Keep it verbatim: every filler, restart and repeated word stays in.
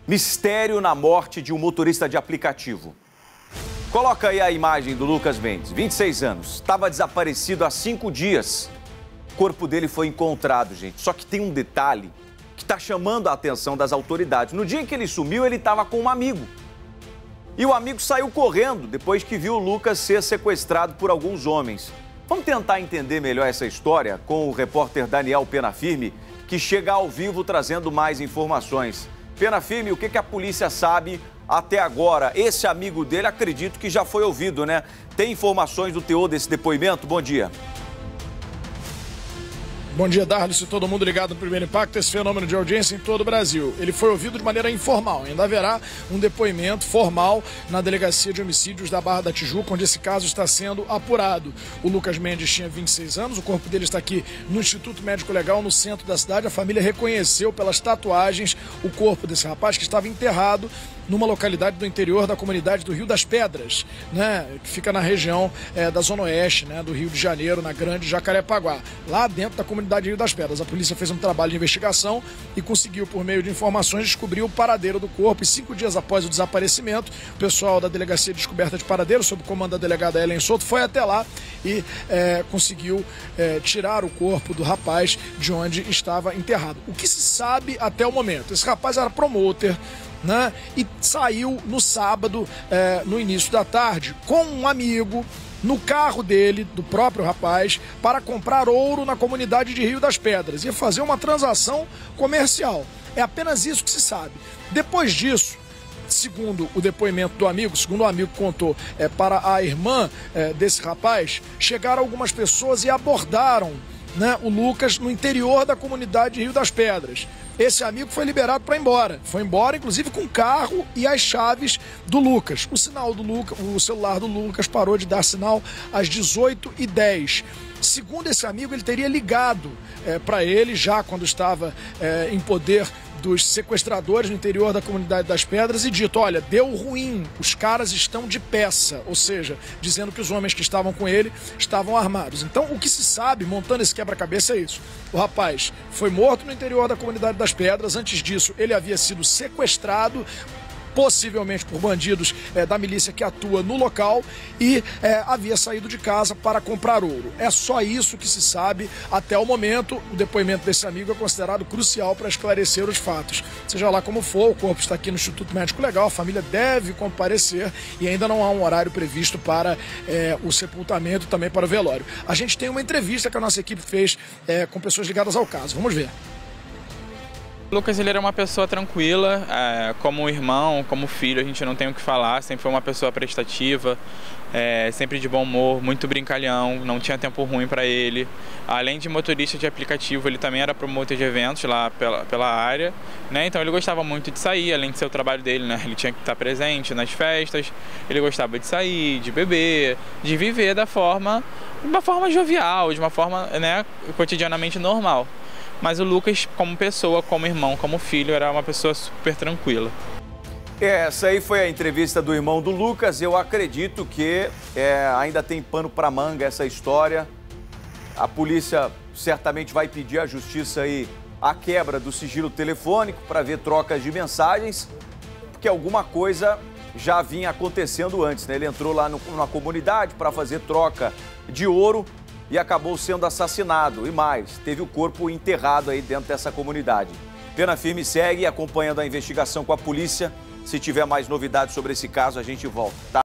Mistério na morte de um motorista de aplicativo. Coloca aí a imagem do Lucas Mendes, vinte e seis anos, estava desaparecido há cinco dias. O corpo dele foi encontrado, gente. Só que tem um detalhe que está chamando a atenção das autoridades. No dia em que ele sumiu, ele estava com um amigo. E o amigo saiu correndo depois que viu o Lucas ser sequestrado por alguns homens. Vamos tentar entender melhor essa história com o repórter Daniel Penafirme, que chega ao vivo trazendo mais informações. Penafirme, o que, que a polícia sabe até agora? Esse amigo dele, acredito que já foi ouvido, né? Tem informações do teor desse depoimento? Bom dia. Bom dia, Darlis, e todo mundo ligado no Primeiro Impacto, esse fenômeno de audiência em todo o Brasil. Ele foi ouvido de maneira informal. Ainda haverá um depoimento formal na Delegacia de Homicídios da Barra da Tijuca, onde esse caso está sendo apurado. O Lucas Mendes tinha vinte e seis anos, o corpo dele está aqui no Instituto Médico Legal, no centro da cidade. A família reconheceu pelas tatuagens o corpo desse rapaz que estava enterrado numa localidade do interior da comunidade do Rio das Pedras, né, que fica na região é, da Zona Oeste, né, do Rio de Janeiro, na Grande Jacarepaguá, lá dentro da comunidade Rio das Pedras. A polícia fez um trabalho de investigação e conseguiu, por meio de informações, descobrir o paradeiro do corpo. E cinco dias após o desaparecimento, o pessoal da Delegacia de Descoberta de Paradeiro, sob o comando da delegada Ellen Souto, foi até lá e é, conseguiu é, tirar o corpo do rapaz de onde estava enterrado. O que se sabe até o momento? Esse rapaz era promotor, né? E saiu no sábado, é, no início da tarde, com um amigo, no carro dele, do próprio rapaz, para comprar ouro na comunidade de Rio das Pedras. Ia fazer uma transação comercial. É apenas isso que se sabe. Depois disso, segundo o depoimento do amigo, segundo o amigo contou é, para a irmã é, desse rapaz, chegaram algumas pessoas e abordaram, né, o Lucas no interior da comunidade de Rio das Pedras. Esse amigo foi liberado para ir embora. Foi embora, inclusive, com o carro e as chaves do Lucas. O sinal do Lucas, o celular do Lucas parou de dar sinal às dezoito e dez. Segundo esse amigo, ele teria ligado é, para ele, já quando estava é, em poder dos sequestradores no interior da comunidade das Pedras, e dito: olha, deu ruim, os caras estão de peça, ou seja, dizendo que os homens que estavam com ele estavam armados. Então, o que se sabe, montando esse quebra-cabeça, é isso. O rapaz foi morto no interior da comunidade das Pedras. Antes disso, ele havia sido sequestrado, possivelmente por bandidos é, da milícia que atua no local, e é, havia saído de casa para comprar ouro. É só isso que se sabe até o momento. O depoimento desse amigo é considerado crucial para esclarecer os fatos. Seja lá como for, o corpo está aqui no Instituto Médico Legal, a família deve comparecer e ainda não há um horário previsto para é, o sepultamento e também para o velório. A gente tem uma entrevista que a nossa equipe fez é, com pessoas ligadas ao caso. Vamos ver. O Lucas, ele era uma pessoa tranquila, é, como irmão, como filho, a gente não tem o que falar, sempre foi uma pessoa prestativa, é, sempre de bom humor, muito brincalhão, não tinha tempo ruim para ele. Além de motorista de aplicativo, ele também era promotor de eventos lá pela, pela área, né? Então ele gostava muito de sair, além de ser o trabalho dele, né? Ele tinha que estar presente nas festas, ele gostava de sair, de beber, de viver da forma, de uma forma jovial, de uma forma, né, cotidianamente normal. Mas o Lucas, como pessoa, como irmão, como filho, era uma pessoa super tranquila. Essa aí foi a entrevista do irmão do Lucas. Eu acredito que é, ainda tem pano para manga essa história. A polícia certamente vai pedir à justiça aí a quebra do sigilo telefônico para ver trocas de mensagens, porque alguma coisa já vinha acontecendo antes, né? Ele entrou lá no, numa comunidade para fazer troca de ouro e acabou sendo assassinado. E mais, teve o corpo enterrado aí dentro dessa comunidade. Penafirme segue acompanhando a investigação com a polícia. Se tiver mais novidades sobre esse caso, a gente volta, tá?